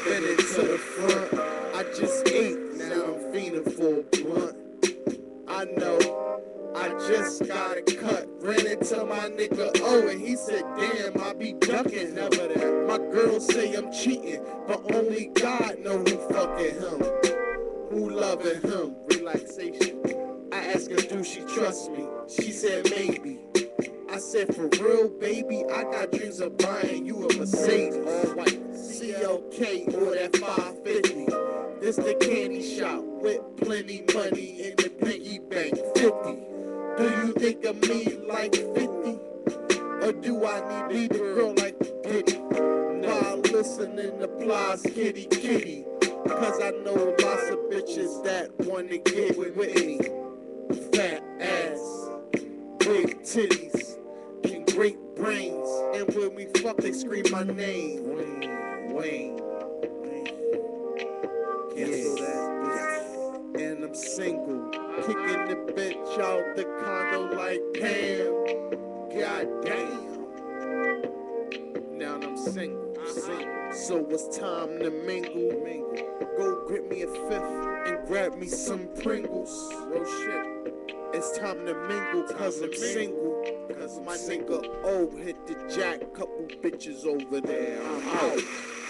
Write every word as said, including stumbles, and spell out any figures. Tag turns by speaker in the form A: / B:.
A: spinning to the front. I just ate, now I'm fiending for a blunt. I know, I just got a cut. Ran into my nigga O and he said, damn, I be ducking. Never that. My girl say I'm cheating, but only God know who fucking him, who loving him. Relaxation. I asked her, do she trust me? She said, maybe. I said, for real, baby, I got dreams of buying you a Mercedes. All white, C L K or that five fifty. This the candy shop with plenty money in the piggy bank, fifty. Do you think of me like fifty? Or do I need a girl like Diddy? While listening to Plies Kitty Kitty. Cause I know lots of bitches that wanna get with me. Fat ass, big titties, and great brains. And when we fuck, they scream my name. Wayne, Wayne. Cancel that. And I'm single, kicking the bitch out the condo like Pam. God damn. Now I'm single, single. So it's time to mingle, mingle. Go grip me a fifth and grab me some Pringles. Real shit. It's time to mingle cause I'm single. Cause my nigga O hit the jack, couple bitches over there. I'm out.